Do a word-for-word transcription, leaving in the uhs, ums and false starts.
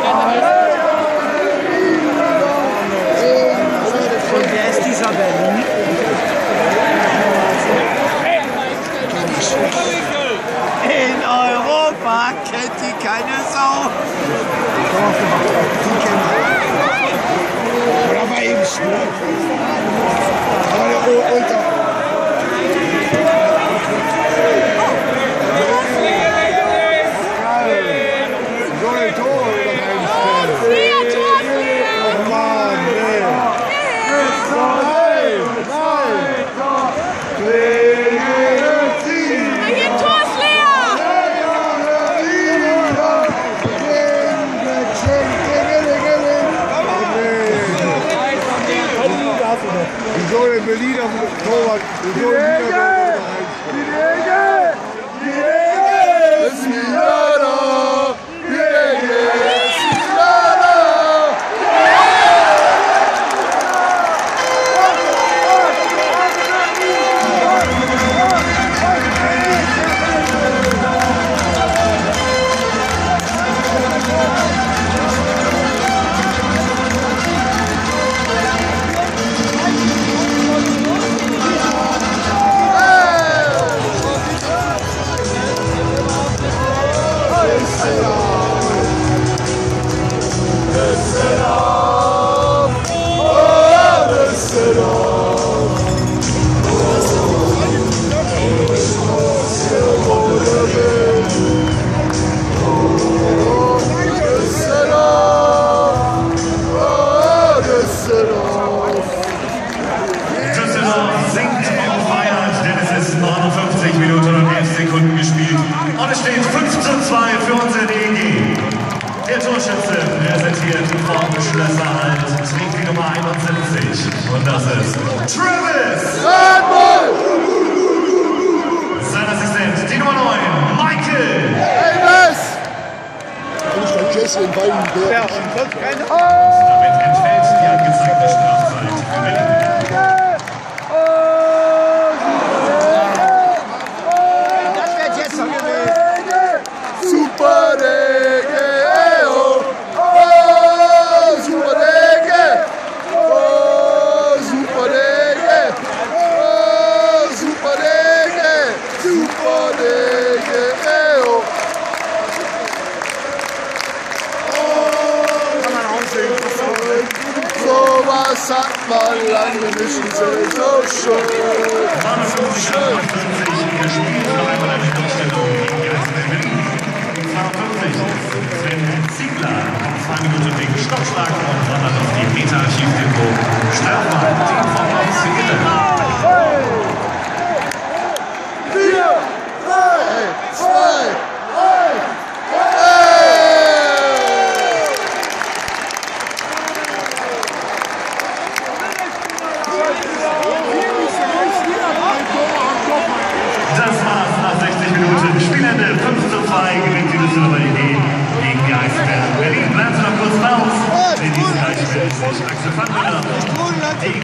Und wer ist dieser Berlin? In Europa kennt die keine Sau. Die kennt die. Oder bei ihm schnell. Aber der Ultra. Wieso den Berliner Torwart? Wieso den Berliner Torwart? Die Regel! Die Regel ist wieder da! Die Regel ist wieder da! neunundfünfzig Minuten und elf Sekunden gespielt und es steht fünf zu zwei für unsere D G. Der Torschütze präsentiert vom Schlösserhalt, trägt die Nummer einundsiebzig und das ist Travis! Sein Assistent, die Nummer neun, Michael! Ja, damit entfällt die angezeigte Strafzeit für Berlin. Super Dege, oh, oh, Super Dege, oh, Super Dege, oh, Super Dege, Super Dege, oh. Kann man auch sehen, so was hat man lange nicht gesehen, so schön. neunundfünfzig zu fünfundfünfzig gespielt, noch einmal eine Durchstellung gegen die Eisbären Berlin. zweiundfünfzig, Sven Ziegler, zwei Minuten wegen Stockschlag und wandert auf die Meta-Archiv-Depot. Strafmann, Team von Maus vier, drei, zwei, eins, Das war's nach sechzig Minuten. Spielende fünf zu zwei gewinnt die Düsseldorfer D G gegen die Eisbären Berlin. Bleiben Sie noch kurz bei uns. In diesem Gleichspiel ist Axel van der